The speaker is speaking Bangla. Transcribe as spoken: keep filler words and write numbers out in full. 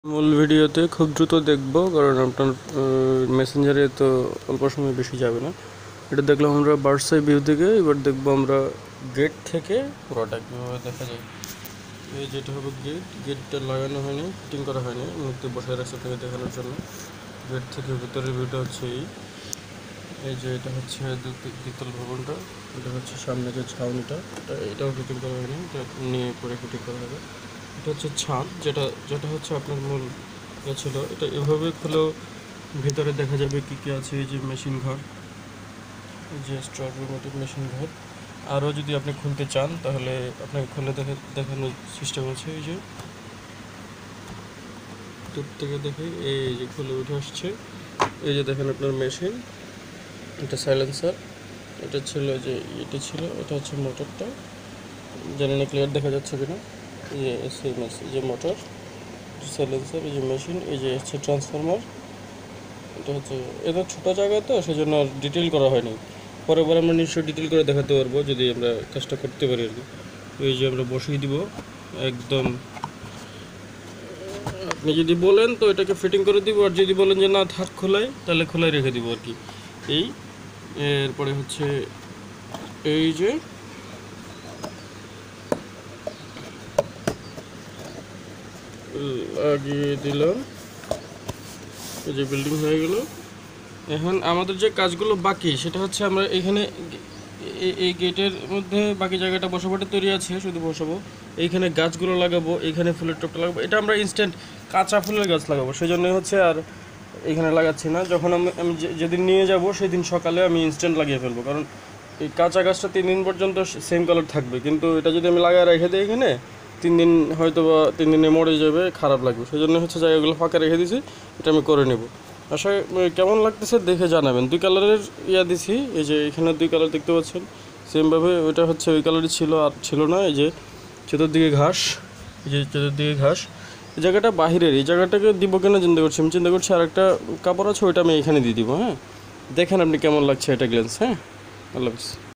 মূল ভিডিওতে খুব দ্রুত দেখব, কারণ আপনার মেসেঞ্জারে তো অল্প সময় বেশি যাবে না। এটা দেখলাম আমরা বার্ডস আই ভিউ থেকে। এবার দেখবো আমরা গেট থেকে পুরোটা কীভাবে দেখা যায়। এই যেটা হবে গেট, গেটটা লাগানো হয়নি, ফিটিং করা হয়নি, মূর্তি বসায় রাখছে আপনাকে দেখানোর জন্য। গেট থেকে ভিতরের ভিউটা হচ্ছে এই এই যে এটা হচ্ছে দ্বিতল ভবনটা, এটা হচ্ছে সামনে যে ছাউনিটা, এটা এটাও ফিটিং করা হয়নি, এটা নিয়ে পরে ফিটিং করা হবে। এটা হচ্ছে ছাদ, যেটা যেটা হচ্ছে আপনার মূল ইয়ে ছিল। এটা এভাবে খুলেও ভিতরে দেখা যাবে কী কী আছে। এই যে মেশিন ঘর, এই যে স্ট্রবেরি মেশিন ঘর। আরও যদি আপনি খুলতে চান তাহলে আপনাকে খুলে দেখে দেখানোর সিস্টেম আছে। এই যে দূর থেকে দেখে এই যে খুলে উঠে আসছে। এই যে দেখেন আপনার মেশিন, এটা সাইলেন্সার, এটা ছিল যে এটা ছিল, এটা হচ্ছে মোটরটা, জানি না ক্লিয়ার দেখা যাচ্ছে কিনা। এই যে এসএমএস, এই যে মোটর, সাইলেন্সার, এই যে মেশিন, এই যে হচ্ছে ট্রান্সফরমার। এটা হচ্ছে এটা ছোটো জায়গায় তো সেজন্য আর ডিটেল করা হয়নি। পরে পরে আমরা নিশ্চয়ই ডিটেল করে দেখাতে পারবো যদি আমরা কাজটা করতে পারি আর কি। এই যে আমরা বসিয়ে দিব একদম। আপনি যদি বলেন তো এটাকে ফিটিং করে দিব, আর যদি বলেন যে না থাক খোলাই, তাহলে খোলাই রেখে দিব আর কি। এই এরপরে হচ্ছে এই যে লাগিয়ে দিলাম, এই যে বিল্ডিং হয়ে গেল। এখন আমাদের যে কাজগুলো বাকি সেটা হচ্ছে আমরা এখানে এই গেটের মধ্যে বাকি জায়গাটা বসাবাটা তৈরি আছে, শুধু বসাবো। এইখানে গাছগুলো লাগাবো, এইখানে ফুলের টপটা লাগাবো। এটা আমরা ইনস্ট্যান্ট কাঁচা ফুলের গাছ লাগাবো, সেই জন্যই হচ্ছে আর এখানে লাগাচ্ছি না। যখন আমি আমি যেদিন নিয়ে যাব সেদিন সকালে আমি ইনস্ট্যান্ট লাগিয়ে ফেলবো, কারণ এই কাঁচা গাছটা তিন দিন পর্যন্ত সেম কালার থাকবে। কিন্তু এটা যদি আমি লাগায় রেখে দিই এখানে, তিন দিন হয়তো বা তিন দিনে মরে যাবে, খারাপ লাগবে। সেই জন্য হচ্ছে জায়গাগুলো ফাঁকা রেখে দিয়েছি, এটা আমি করে নেব। আশা কেমন লাগতেছে দেখে জানাবেন। দুই কালারের ইয়া দিছি, এই যে এখানে দুই কালার দেখতে পাচ্ছেন সেমভাবে। ওইটা হচ্ছে ওই কালারই ছিল, আর ছিল না। এই যে চতুর্দিকে ঘাস, এই যে চতুর্দিকে ঘাস। এই জায়গাটা বাহিরের, এই জায়গাটাকে দিব কেন চিন্তা করছি আমি চিন্তা করছি আর একটা কাপড় আছে, ওইটা আমি এখানে দিয়ে দিব। হ্যাঁ, দেখেন আপনি কেমন লাগছে এটা গ্লেন্স। হ্যাঁ, আল্লাহ হাফেজ।